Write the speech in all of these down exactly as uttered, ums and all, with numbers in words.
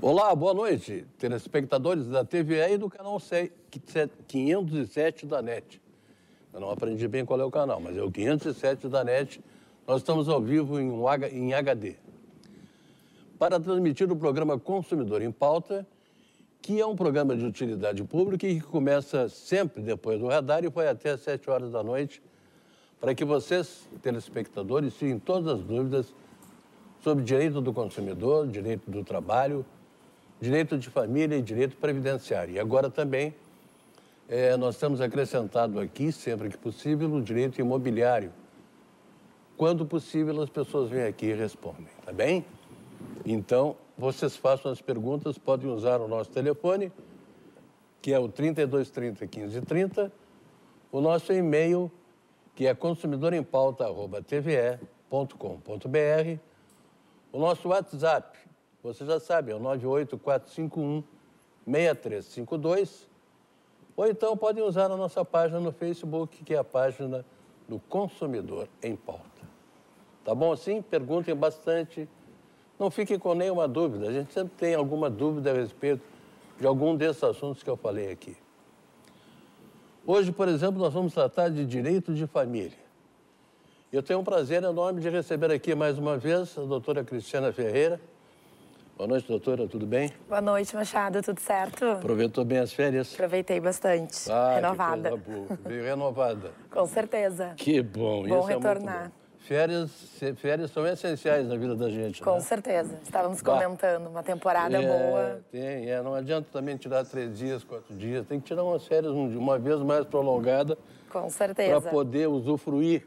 Olá, boa noite, telespectadores da T V E e do canal quinhentos e sete da NET. Eu não aprendi bem qual é o canal, mas é o quinhentos e sete da NET. Nós estamos ao vivo em, um H, em H D. Para transmitir o programa Consumidor em Pauta, que é um programa de utilidade pública e que começa sempre depois do radar e vai até às sete horas da noite, para que vocês, telespectadores, tirem todas as dúvidas sobre direito do consumidor, direito do trabalho, direito de família e direito previdenciário. E agora também é, nós temos acrescentado aqui, sempre que possível, o direito imobiliário. Quando possível, as pessoas vêm aqui e respondem, tá bem? Então, vocês façam as perguntas, podem usar o nosso telefone, que é o trinta e dois, trinta, quinze, trinta, o nosso e-mail, que é consumidorempauta arroba t v e ponto com ponto b r, o nosso WhatsApp, você já sabe, é o nove oito quatro cinco um, seis três cinco dois, ou então podem usar a nossa página no Facebook, que é a página do Consumidor em Pauta. Tá bom assim? Perguntem bastante, não fiquem com nenhuma dúvida, a gente sempre tem alguma dúvida a respeito de algum desses assuntos que eu falei aqui. Hoje, por exemplo, nós vamos tratar de direito de família. Eu tenho um prazer enorme de receber aqui mais uma vez a doutora Cristiana Ferreira. Boa noite, doutora, tudo bem? Boa noite, Machado, tudo certo? Aproveitou bem as férias? Aproveitei bastante, ah, renovada. Que coisa boa. Veio renovada. Com certeza. Que bom, bom isso retornar. É muito bom. Férias, férias são essenciais na vida da gente, Com né? certeza. Estávamos bah. comentando, uma temporada é, boa. Tem, é, não adianta também tirar três dias, quatro dias, tem que tirar umas férias uma vez mais prolongada. Com certeza. Para poder usufruir.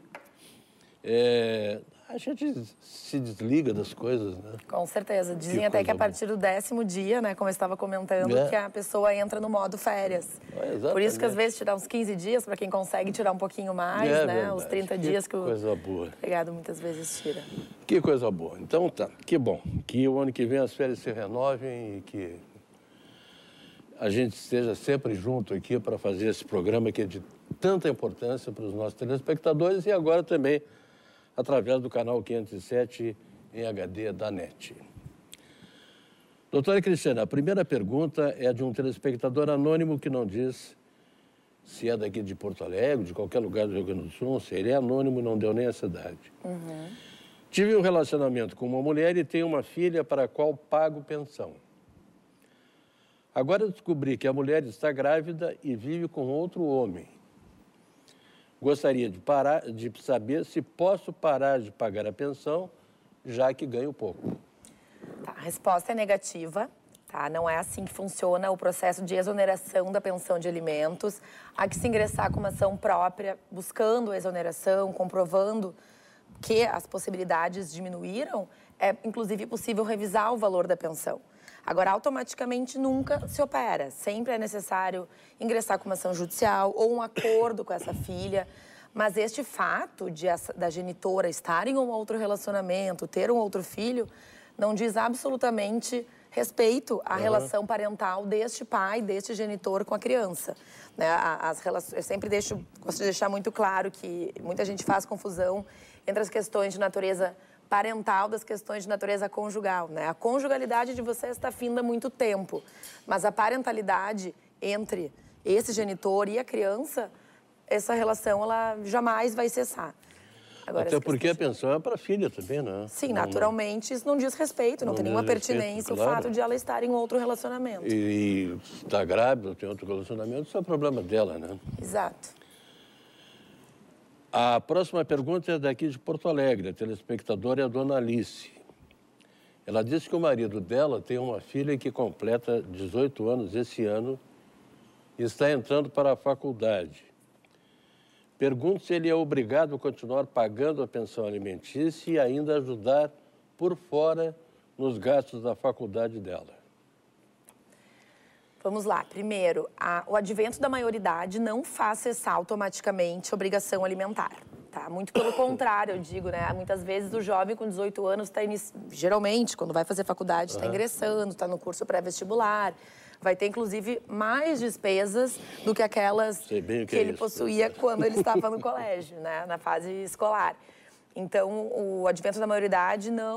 É, a gente se desliga das coisas, né? Com certeza. Dizem que até que a boa. partir do décimo dia, né, como eu estava comentando, é. que a pessoa entra no modo férias. É, Por isso que às vezes tirar uns quinze dias, para quem consegue tirar um pouquinho mais, é, né? Verdade. Os trinta que dias que o coisa boa. empregado muitas vezes tira. Que coisa boa. Então tá, que bom. Que o ano que vem as férias se renovem e que a gente esteja sempre junto aqui para fazer esse programa que é de tanta importância para os nossos telespectadores e agora também através do canal quinhentos e sete em H D da NET. Doutora Cristiana, a primeira pergunta é de um telespectador anônimo que não diz se é daqui de Porto Alegre, de qualquer lugar do Rio Grande do Sul, se ele é anônimo, não deu nem a cidade. Uhum. Tive um relacionamento com uma mulher e tenho uma filha para a qual pago pensão. Agora descobri que a mulher está grávida e vive com outro homem. Gostaria de, parar, de saber se posso parar de pagar a pensão, já que ganho pouco. Tá, a resposta é negativa, tá? Não é assim que funciona o processo de exoneração da pensão de alimentos. Há que se ingressar com uma ação própria, buscando a exoneração, comprovando que as possibilidades diminuíram. É, inclusive, possível revisar o valor da pensão. Agora, automaticamente nunca se opera. Sempre é necessário ingressar com uma ação judicial ou um acordo com essa filha. Mas este fato de essa, da genitora estar em um outro relacionamento, ter um outro filho, não diz absolutamente respeito à uhum. relação parental deste pai, deste genitor com a criança. Né? As relações, eu sempre deixo, gosto de deixar muito claro que muita gente faz confusão entre as questões de natureza parental das questões de natureza conjugal, né? A conjugalidade de vocês está finda há muito tempo, mas a parentalidade entre esse genitor e a criança, essa relação ela jamais vai cessar. Agora, até porque a pensão é para a filha também, né? Sim, não, naturalmente isso não diz respeito, não, não tem nenhuma pertinência respeito, claro. O fato de ela estar em outro relacionamento. E está grávida, tem outro relacionamento, isso é problema dela, né? Exato. A próxima pergunta é daqui de Porto Alegre, a telespectadora é a dona Alice. Ela disse que o marido dela tem uma filha que completa dezoito anos esse ano e está entrando para a faculdade. Pergunto se ele é obrigado a continuar pagando a pensão alimentícia e ainda ajudar por fora nos gastos da faculdade dela. Vamos lá. Primeiro, a, o advento da maioridade não faz cessar automaticamente a obrigação alimentar, tá? Muito pelo contrário, eu digo, né? Muitas vezes o jovem com dezoito anos está, inici... geralmente, quando vai fazer faculdade, está uhum. ingressando, está no curso pré-vestibular, vai ter, inclusive, mais despesas do que aquelas que, que é ele isso. possuía quando ele estava no colégio, né? Na fase escolar. Então, o advento da maioridade não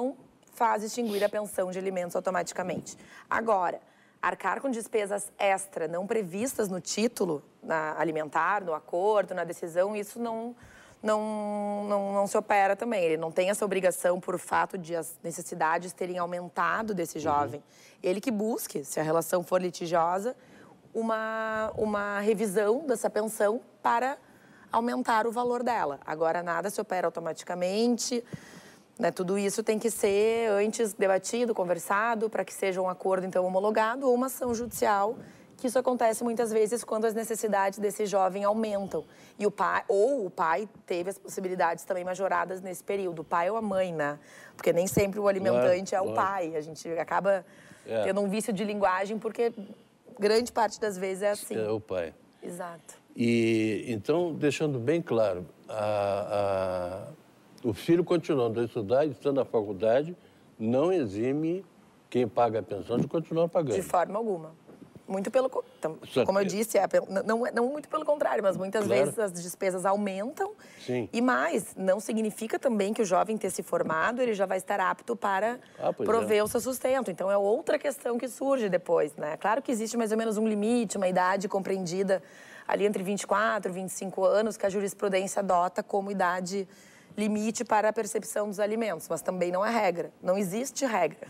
faz extinguir a pensão de alimentos automaticamente. Agora, arcar com despesas extra não previstas no título na alimentar, no acordo, na decisão, isso não, não, não, não se opera também. Ele não tem essa obrigação por fato de as necessidades terem aumentado desse jovem. Uhum. Ele que busque, se a relação for litigiosa, uma, uma revisão dessa pensão para aumentar o valor dela. Agora, nada se opera automaticamente. Né, tudo isso tem que ser antes debatido, conversado, para que seja um acordo, então, homologado ou uma ação judicial, que isso acontece muitas vezes quando as necessidades desse jovem aumentam. E o pai, ou o pai teve as possibilidades também majoradas nesse período, o pai ou a mãe, né? Porque nem sempre o alimentante claro, é o claro. pai. A gente acaba é. tendo um vício de linguagem, porque grande parte das vezes é assim. É o pai. Exato. E, então, deixando bem claro, a... a... o filho continuando a estudar, estando na faculdade, não exime quem paga a pensão de continuar pagando. De forma alguma. Muito pelo... Como eu disse, é, não, não muito pelo contrário, mas muitas claro. vezes as despesas aumentam. Sim. E mais, não significa também que o jovem ter se formado, ele já vai estar apto para ah, prover é. o seu sustento. Então, é outra questão que surge depois, né? Claro que existe mais ou menos um limite, uma idade compreendida ali entre vinte e quatro e vinte e cinco anos, que a jurisprudência adota como idade limite para a percepção dos alimentos, mas também não é regra. Não existe regra.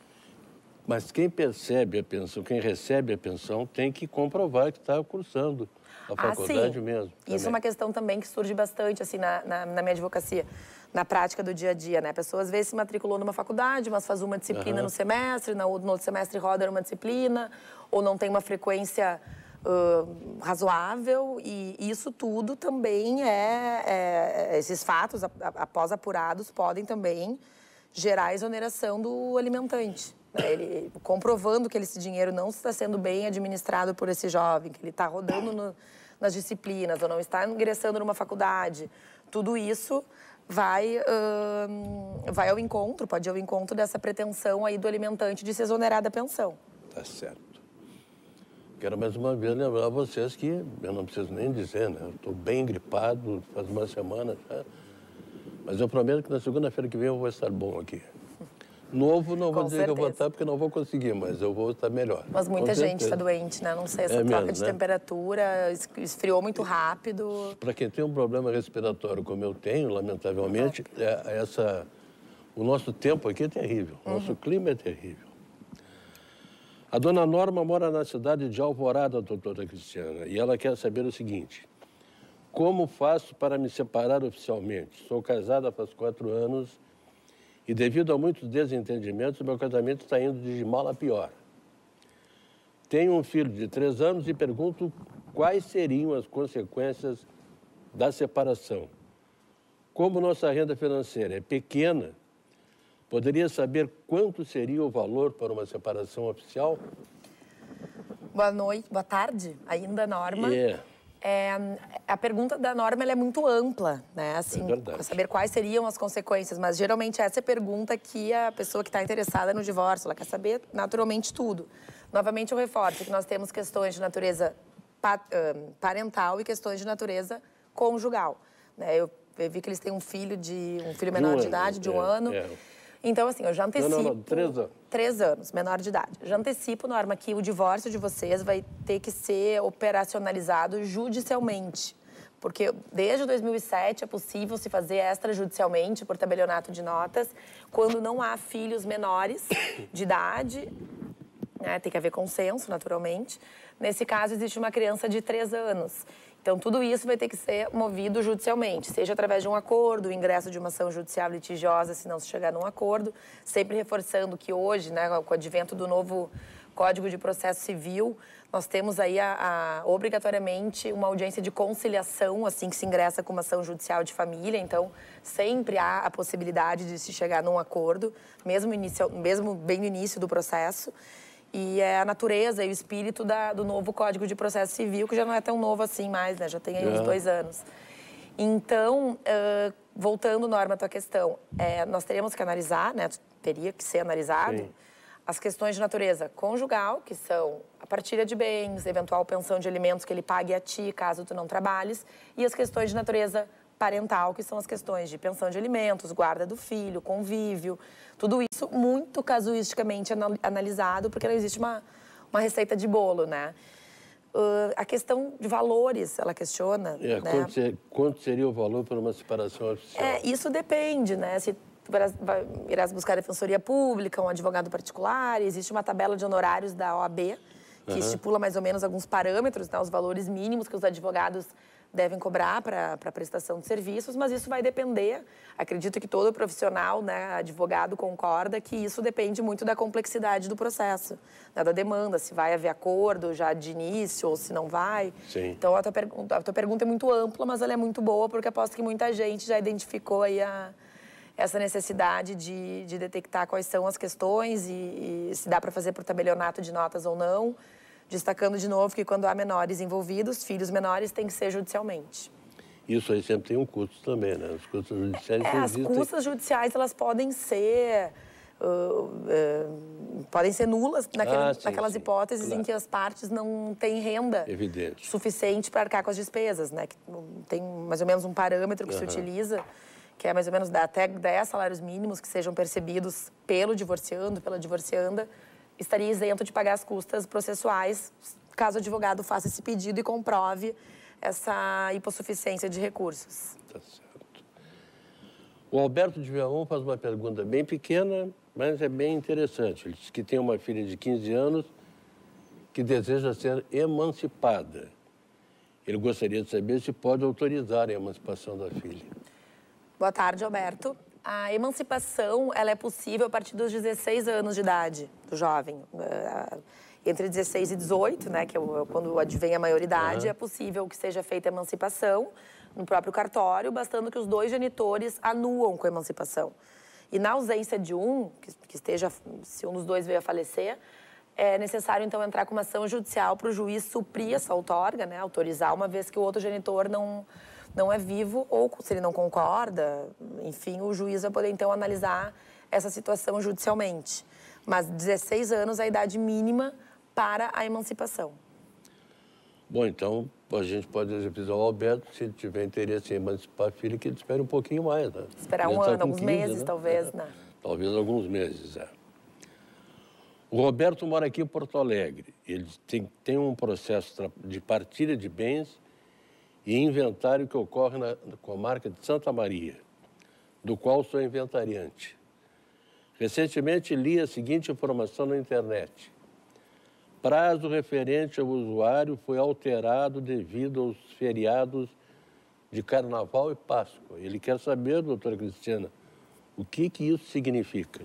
Mas quem percebe a pensão, quem recebe a pensão, tem que comprovar que está cursando a faculdade ah, sim. mesmo. Também. Isso é uma questão também que surge bastante assim, na, na, na minha advocacia, na prática do dia a dia, né? A pessoa, às vezes, se matriculou numa faculdade, mas faz uma disciplina uhum. no semestre, no outro semestre roda numa disciplina, ou não tem uma frequência Uh, razoável, e isso tudo também é, é esses fatos, a, a, após apurados, podem também gerar exoneração do alimentante, né? Ele, comprovando que esse dinheiro não está sendo bem administrado por esse jovem, que ele está rodando no, nas disciplinas, ou não está ingressando numa faculdade, tudo isso vai, uh, vai ao encontro, pode ir ao encontro dessa pretensão aí do alimentante de se exonerar da pensão. Tá certo. Quero mais uma vez lembrar a vocês que, eu não preciso nem dizer, né? Eu estou bem gripado, faz uma semana já. Mas eu prometo que na segunda-feira que vem eu vou estar bom aqui. Novo, não vou Com dizer certeza. que eu vou estar, porque não vou conseguir, mas eu vou estar melhor. Mas muita gente está doente, né? Não sei, essa é troca mesmo, de né? temperatura, esfriou muito rápido. Para quem tem um problema respiratório como eu tenho, lamentavelmente, é, essa, o nosso tempo aqui é terrível, o nosso uhum. clima é terrível. A dona Norma mora na cidade de Alvorada, doutora Cristiana, e ela quer saber o seguinte: como faço para me separar oficialmente? Sou casada faz quatro anos e, devido a muitos desentendimentos, meu casamento está indo de mal a pior. Tenho um filho de três anos e pergunto quais seriam as consequências da separação. Como nossa renda financeira é pequena, poderia saber quanto seria o valor para uma separação oficial? Boa noite, boa tarde, ainda, Norma. Yeah. É, a pergunta da Norma ela é muito ampla, né? Assim, é para saber quais seriam as consequências, mas geralmente essa é a pergunta que a pessoa que está interessada no divórcio, ela quer saber naturalmente tudo. Novamente eu reforço que nós temos questões de natureza parental e questões de natureza conjugal, né? Eu, eu vi que eles têm um filho de um filho menor de, um de idade, ano, de um é, ano. É. Então, assim, eu já antecipo... Não, não, não, três anos. Três anos, menor de idade. Eu já antecipo, Norma, que o divórcio de vocês vai ter que ser operacionalizado judicialmente. Porque desde dois mil e sete é possível se fazer extrajudicialmente por tabelionato de notas, quando não há filhos menores de idade, né? Tem que haver consenso, naturalmente. Nesse caso, existe uma criança de três anos. Então, tudo isso vai ter que ser movido judicialmente, seja através de um acordo, o ingresso de uma ação judicial litigiosa, se não se chegar num acordo, sempre reforçando que hoje, né, com o advento do novo Código de Processo Civil, nós temos aí, a, a, obrigatoriamente, uma audiência de conciliação, assim que se ingressa com uma ação judicial de família. Então, sempre há a possibilidade de se chegar num acordo, mesmo, inicio, mesmo bem no início do processo. E é a natureza e o espírito da, do novo Código de Processo Civil, que já não é tão novo assim mais, né? Já tem aí uns dois anos. Então, uh, voltando, Norma, à tua questão, é, nós teríamos que analisar, né? Teria que ser analisado, sim, as questões de natureza conjugal, que são a partilha de bens, eventual pensão de alimentos que ele pague a ti, caso tu não trabalhes, e as questões de natureza parental, que são as questões de pensão de alimentos, guarda do filho, convívio, tudo isso muito casuisticamente analisado, porque não existe uma, uma receita de bolo, né? Uh, a questão de valores, ela questiona. É, né? quanto, ser, quanto seria o valor para uma separação oficial? É, isso depende, né? Se tu irás, vai, irás buscar a defensoria pública, um advogado particular, existe uma tabela de honorários da O A B, que uhum. estipula mais ou menos alguns parâmetros, né, os valores mínimos que os advogados devem cobrar para a prestação de serviços, mas isso vai depender, acredito que todo profissional, né, advogado concorda que isso depende muito da complexidade do processo, né, da demanda, se vai haver acordo já de início ou se não vai. Sim. Então a tua, pergunta, a tua pergunta é muito ampla, mas ela é muito boa, porque aposto que muita gente já identificou aí a, essa necessidade de, de detectar quais são as questões e, e se dá para fazer por tabelionato de notas ou não. Destacando de novo que quando há menores envolvidos, filhos menores, tem que ser judicialmente. Isso aí sempre tem um custo também, né? Os custos judiciais... É, as custas judiciais, elas podem ser... Uh, uh, podem ser nulas naquele, ah, sim, naquelas sim, hipóteses claro. em que as partes não têm renda Evidente. suficiente para arcar com as despesas, né? Que tem mais ou menos um parâmetro que uhum. se utiliza, que é mais ou menos até dez salários mínimos que sejam percebidos pelo divorciando, pela divorcianda, estaria isento de pagar as custas processuais, caso o advogado faça esse pedido e comprove essa hipossuficiência de recursos. Tá certo. O Alberto de Viamão faz uma pergunta bem pequena, mas é bem interessante. Ele diz que tem uma filha de quinze anos que deseja ser emancipada. Ele gostaria de saber se pode autorizar a emancipação da filha. Boa tarde, Alberto. A emancipação, ela é possível a partir dos dezesseis anos de idade do jovem. Entre dezesseis e dezoito, né, que é quando advém a maioridade, uhum. é possível que seja feita a emancipação no próprio cartório, bastando que os dois genitores anuam com a emancipação. E na ausência de um, que, que esteja, se um dos dois veio a falecer, é necessário, então, entrar com uma ação judicial para o juiz suprir essa outorga, né, autorizar, uma vez que o outro genitor não... não é vivo, ou se ele não concorda, enfim, o juiz vai poder, então, analisar essa situação judicialmente. Mas dezesseis anos é a idade mínima para a emancipação. Bom, então, a gente pode avisar ao Alberto, se ele tiver interesse em emancipar a filha, que ele espere um pouquinho mais, né? Esperar um ano, alguns meses, né? talvez, é, né? Talvez alguns meses, é. O Roberto mora aqui em Porto Alegre. Ele tem, tem um processo de partilha de bens e inventário que ocorre na, na comarca de Santa Maria, do qual sou inventariante. Recentemente li a seguinte informação na internet. Prazo referente ao usuário foi alterado devido aos feriados de Carnaval e Páscoa. Ele quer saber, doutora Cristina, o que, que isso significa?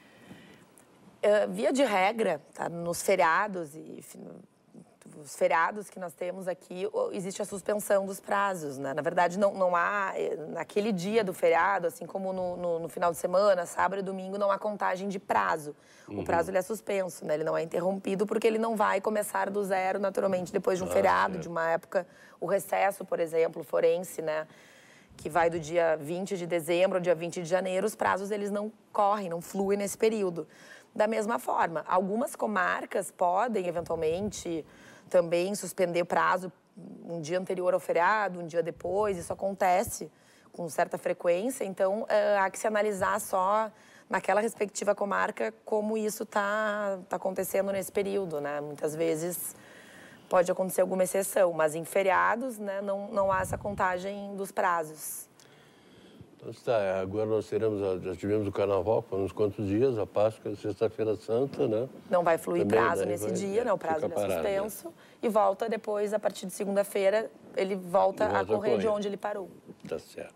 Uh, via de regra, tá, nos feriados e... os feriados que nós temos aqui, existe a suspensão dos prazos, né? Na verdade, não, não há, naquele dia do feriado, assim como no, no, no final de semana, sábado e domingo, não há contagem de prazo. Uhum. O prazo ele é suspenso, né? Ele não é interrompido porque ele não vai começar do zero, naturalmente, depois de um ah, feriado, é. de uma época. O recesso, por exemplo, forense, né? Que vai do dia vinte de dezembro ao dia vinte de janeiro, os prazos eles não correm, não fluem nesse período. Da mesma forma, algumas comarcas podem, eventualmente, também suspender o prazo um dia anterior ao feriado, um dia depois. Isso acontece com certa frequência. Então, há que se analisar só naquela respectiva comarca como isso está tá acontecendo nesse período, né? Muitas vezes pode acontecer alguma exceção, mas em feriados, né, não, não há essa contagem dos prazos. Então, está, agora nós teremos, já tivemos o Carnaval, foram uns quantos dias, a Páscoa, Sexta-feira Santa, né? Não vai fluir Também, prazo né? nesse vai, dia, é, né? O prazo é parado, suspenso. Né? E volta depois, a partir de segunda-feira, ele volta, volta a correr, a correr de onde ele parou. Tá certo.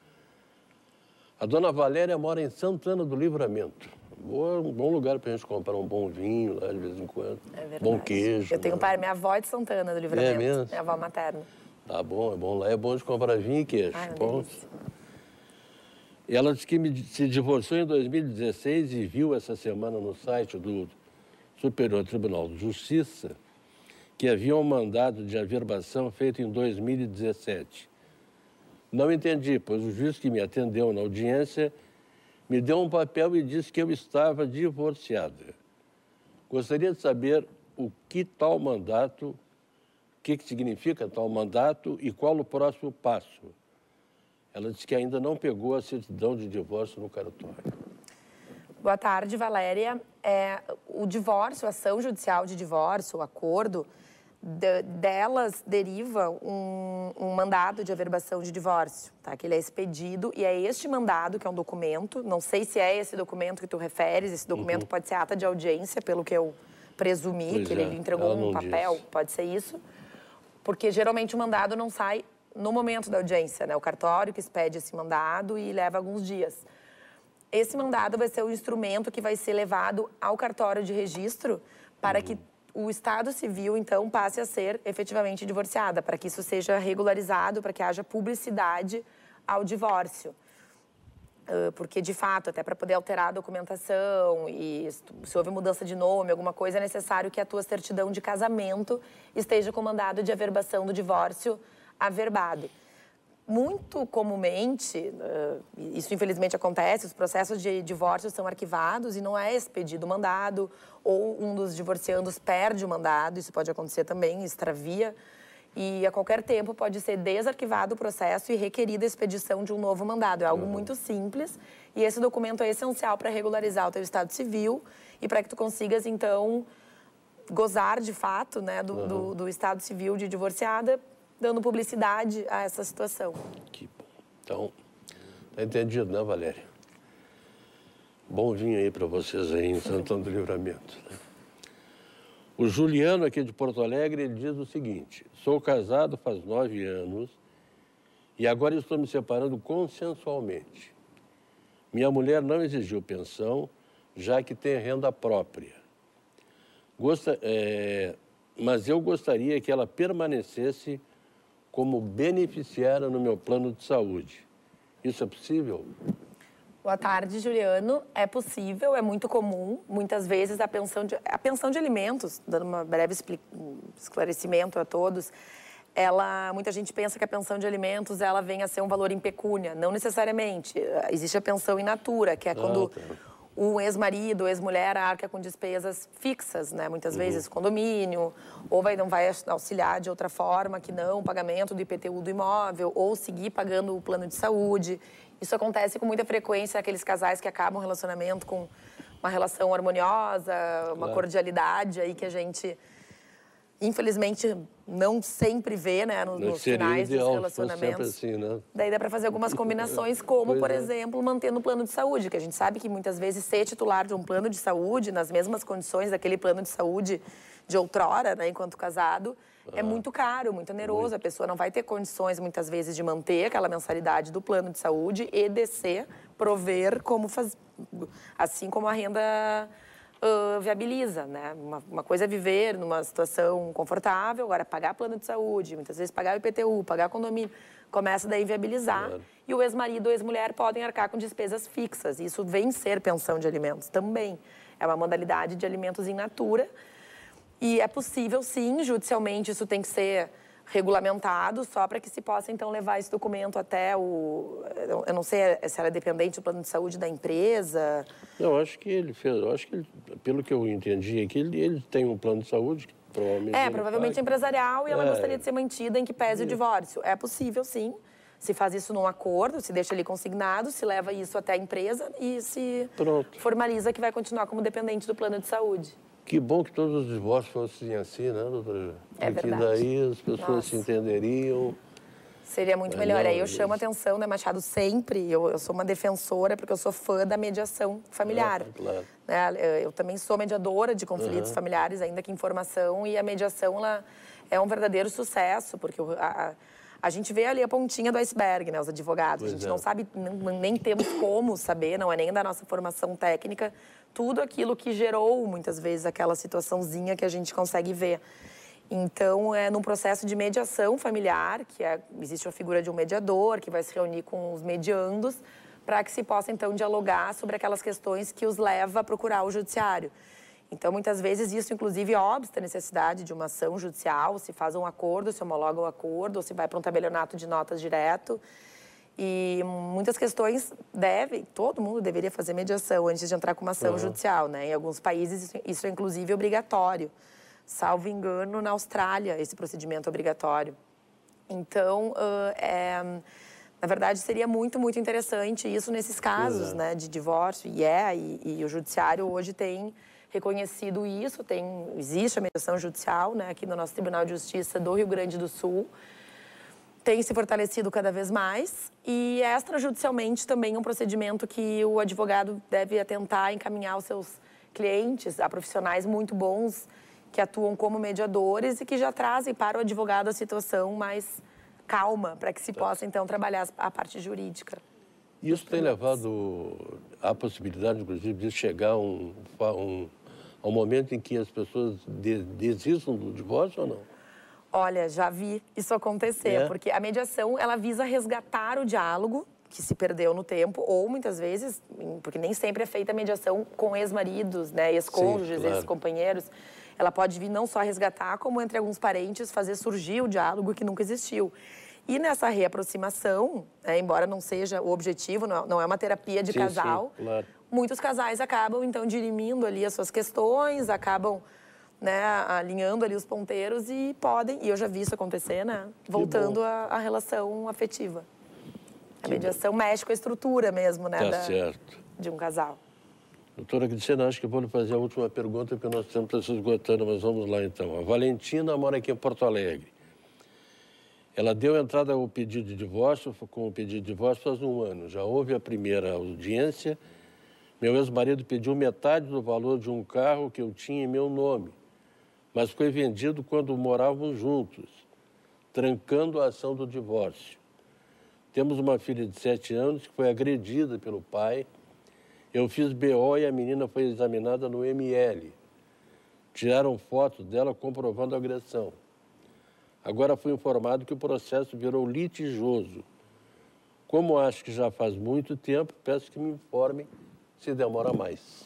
A dona Valéria mora em Santana do Livramento. Boa, um bom lugar para a gente comprar um bom vinho lá de vez em quando. É verdade. Bom queijo. Eu tenho né? pai, minha avó é de Santana do Livramento. É mesmo? Minha avó materna. Tá bom, é bom. Lá é bom de comprar vinho e queijo. Ai, bom. E ela disse que se divorciou em dois mil e dezesseis e viu essa semana no site do Superior Tribunal de Justiça que havia um mandado de averbação feito em dois mil e dezessete. Não entendi, pois o juiz que me atendeu na audiência me deu um papel e disse que eu estava divorciada. Gostaria de saber o que tal mandato, o que, que significa tal mandato e qual o próximo passo. Ela disse que ainda não pegou a certidão de divórcio no cartório. Boa tarde, Valéria. É, o divórcio, a ação judicial de divórcio, o acordo, de, delas deriva um, um mandado de averbação de divórcio, tá? Que ele é expedido e é este mandado, que é um documento, não sei se é esse documento que tu referes, esse documento uhum. pode ser ata de audiência, pelo que eu presumi, pois que é. ele entregou um papel, disse. Pode ser isso, porque geralmente o mandado não sai no momento da audiência, né? O cartório que expede esse mandado e leva alguns dias. Esse mandado vai ser o instrumento que vai ser levado ao cartório de registro para uhum. que o Estado Civil, então, passe a ser efetivamente divorciada, para que isso seja regularizado, para que haja publicidade ao divórcio. Porque, de fato, até para poder alterar a documentação e se houve mudança de nome, alguma coisa, é necessário que a tua certidão de casamento esteja com mandado de averbação do divórcio averbado. Muito comumente, isso infelizmente acontece, os processos de divórcio são arquivados e não é expedido o mandado, ou um dos divorciandos perde o mandado, isso pode acontecer também, extravia, e a qualquer tempo pode ser desarquivado o processo e requerida a expedição de um novo mandado. É algo uhum. muito simples e esse documento é essencial para regularizar o teu estado civil e para que tu consigas, então, gozar de fato, né, do, uhum. do, do estado civil de divorciada, dando publicidade a essa situação. Que bom. Então, tá entendido, né, Valéria? Bom vinho aí para vocês aí em Santana do Livramento. Né? O Juliano, aqui de Porto Alegre, ele diz o seguinte: sou casado faz nove anos e agora estou me separando consensualmente. Minha mulher não exigiu pensão, já que tem renda própria. Gosta, é, mas eu gostaria que ela permanecesse como beneficiária no meu plano de saúde. Isso é possível? Boa tarde, Juliano. É possível, é muito comum. Muitas vezes a pensão de, a pensão de alimentos, dando um breve esclarecimento a todos, ela, muita gente pensa que a pensão de alimentos ela vem a ser um valor em pecúnia. Não necessariamente. Existe a pensão in natura, que é quando... Ah, tá. O ex-marido, ex-mulher arca com despesas fixas, né? Muitas uhum. vezes condomínio, ou vai, não vai auxiliar de outra forma que não o pagamento do I P T U do imóvel, ou seguir pagando o plano de saúde. Isso acontece com muita frequência naqueles casais que acabam o relacionamento com uma relação harmoniosa, uma claro. cordialidade aí que a gente, infelizmente, não sempre vê, né, nos, nos finais dos relacionamentos. Assim, né? Daí dá para fazer algumas combinações, como, pois por é. exemplo, mantendo o plano de saúde, que a gente sabe que muitas vezes ser titular de um plano de saúde, nas mesmas condições daquele plano de saúde de outrora, né, enquanto casado, ah. é muito caro, muito oneroso. Muito. A pessoa não vai ter condições, muitas vezes, de manter aquela mensalidade do plano de saúde e descer, prover, como faz... assim como a renda... Uh, viabiliza, né? Uma, uma coisa é viver numa situação confortável, agora pagar plano de saúde, muitas vezes pagar o I P T U, pagar condomínio, começa daí a viabilizar. Claro. E o ex-marido ou ex-mulher podem arcar com despesas fixas. Isso vem ser pensão de alimentos também. É uma modalidade de alimentos in natura. E é possível, sim, judicialmente isso tem que ser regulamentado, só para que se possa, então, levar esse documento até o... Eu não sei se era dependente do plano de saúde da empresa. Não, acho que ele fez... Eu acho que, ele, pelo que eu entendi aqui, ele, ele tem um plano de saúde que provavelmente... É, provavelmente paga. empresarial e ela é. gostaria de ser mantida em que pese é. o divórcio. É possível, sim. Se faz isso num acordo, se deixa ali consignado, se leva isso até a empresa e se Pronto. formaliza que vai continuar como dependente do plano de saúde. Que bom que todos os divórcios fossem assim, né, doutora? É Porque verdade. daí as pessoas Nossa. se entenderiam. Seria muito melhor. melhor. Aí eu chamo a atenção, né, Machado, sempre. Eu, eu sou uma defensora porque eu sou fã da mediação familiar. Ah, claro. Né? Eu também sou mediadora de conflitos uhum. familiares, ainda que em formação, e a mediação ela é um verdadeiro sucesso, porque a, a gente vê ali a pontinha do iceberg, né, os advogados. Pois a gente é. não sabe, nem, nem temos como saber, não é nem da nossa formação técnica, tudo aquilo que gerou, muitas vezes, aquela situaçãozinha que a gente consegue ver. Então, é num processo de mediação familiar, que é, existe a figura de um mediador, que vai se reunir com os mediandos, para que se possa, então, dialogar sobre aquelas questões que os leva a procurar o judiciário. Então, muitas vezes, isso, inclusive, obsta a necessidade de uma ação judicial, se faz um acordo, se homologa o acordo, ou se vai para um tabelionato de notas direto. E muitas questões devem, todo mundo deveria fazer mediação antes de entrar com uma ação uhum. judicial, né? Em alguns países, isso, isso é, inclusive, obrigatório. Salvo engano, na Austrália, esse procedimento é obrigatório. Então, uh, é, Na verdade, seria muito, muito interessante isso nesses casos, Exato. né, de divórcio, e é, e, e o judiciário hoje tem reconhecido isso, tem, existe a mediação judicial, né, aqui no nosso Tribunal de Justiça do Rio Grande do Sul, tem se fortalecido cada vez mais, e extrajudicialmente também é um procedimento que o advogado deve tentar encaminhar os seus clientes a profissionais muito bons que atuam como mediadores e que já trazem para o advogado a situação mais calma, para que se possa, então, trabalhar a parte jurídica. Isso tem levado à possibilidade, inclusive, de chegar a um, um, a um momento em que as pessoas de, desistam do divórcio ou não? Olha, já vi isso acontecer, É? porque a mediação, ela visa resgatar o diálogo que se perdeu no tempo, ou muitas vezes, porque nem sempre é feita a mediação com ex-maridos, né, ex-cônjuges, Sim, claro. ex-companheiros. Ela pode vir não só resgatar, como entre alguns parentes fazer surgir o diálogo que nunca existiu. E nessa reaproximação, né, embora não seja o objetivo, não, não é uma terapia de Sim, casal, sim, claro. muitos casais acabam, então, dirimindo ali as suas questões, acabam, né, alinhando ali os ponteiros e podem, e eu já vi isso acontecer, né, voltando à relação afetiva. A mediação mexe com a estrutura mesmo, né, Tá da, certo. de um casal. Doutora Cristina, acho que vou lhe fazer a última pergunta, porque nós estamos se esgotando, mas vamos lá então. A Valentina mora aqui em Porto Alegre. Ela deu entrada ao pedido de divórcio, com o pedido de divórcio faz um ano. Já houve a primeira audiência. Meu ex-marido pediu metade do valor de um carro que eu tinha em meu nome, mas foi vendido quando morávamos juntos, trancando a ação do divórcio. Temos uma filha de sete anos que foi agredida pelo pai. Eu fiz B O e a menina foi examinada no M L. Tiraram fotos dela comprovando a agressão. Agora fui informado que o processo virou litigioso. Como acho que já faz muito tempo, peço que me informem se demora mais.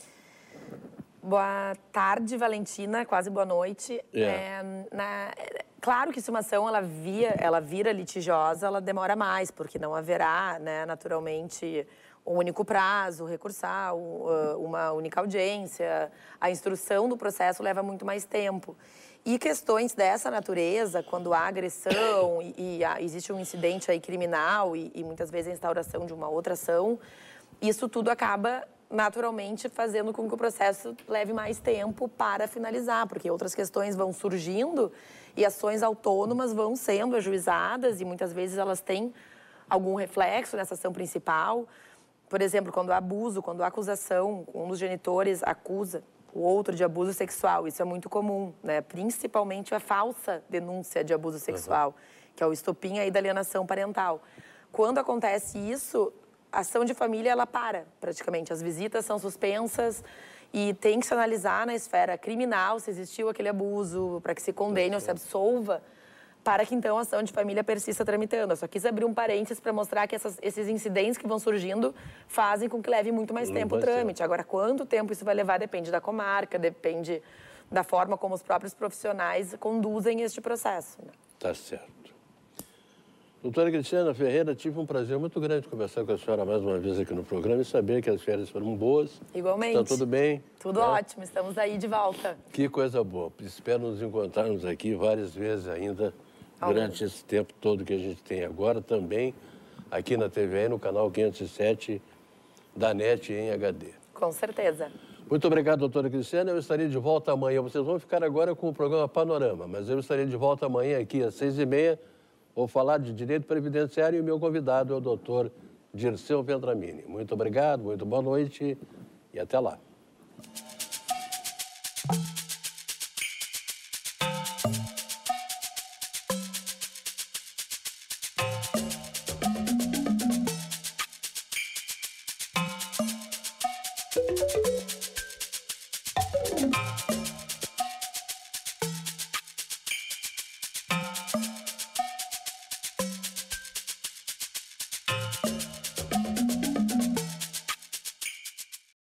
Boa tarde, Valentina, quase boa noite. É. É, na, claro que se uma ação ela, via, ela vira litigiosa, ela demora mais, porque não haverá, né, naturalmente, um único prazo recursal, uma única audiência. A instrução do processo leva muito mais tempo. E questões dessa natureza, quando há agressão e, e há, existe um incidente aí criminal e, e muitas vezes a instauração de uma outra ação, isso tudo acaba naturalmente fazendo com que o processo leve mais tempo para finalizar, porque outras questões vão surgindo e ações autônomas vão sendo ajuizadas e muitas vezes elas têm algum reflexo nessa ação principal. Por exemplo, quando há abuso, quando há acusação, um dos genitores acusa o outro de abuso sexual, isso é muito comum, né? Principalmente a falsa denúncia de abuso sexual, uhum. que é o estopim aí da alienação parental. Quando acontece isso, a ação de família, ela para, praticamente. As visitas são suspensas e tem que se analisar na esfera criminal se existiu aquele abuso, para que se condene ou se absolva, para que, então, a ação de família persista tramitando. Eu só quis abrir um parênteses para mostrar que essas, esses incidentes que vão surgindo fazem com que leve muito mais Não tempo o trâmite. Ser. Agora, quanto tempo isso vai levar depende da comarca, depende da forma como os próprios profissionais conduzem este processo. Né? Tá certo. Doutora Cristina Ferreira, tive um prazer muito grande conversar com a senhora mais uma vez aqui no programa e saber que as férias foram boas. Igualmente. Está tudo bem? Tudo é? ótimo, estamos aí de volta. Que coisa boa. Espero nos encontrarmos aqui várias vezes ainda durante esse tempo todo que a gente tem agora, também aqui na T V E, no canal quinhentos e sete da NET em H D. Com certeza. Muito obrigado, doutora Cristina. Eu estarei de volta amanhã. Vocês vão ficar agora com o programa Panorama, mas eu estarei de volta amanhã aqui às seis e meia. Vou falar de direito previdenciário e o meu convidado é o doutor Dirceu Vendramini. Muito obrigado, muito boa noite e até lá.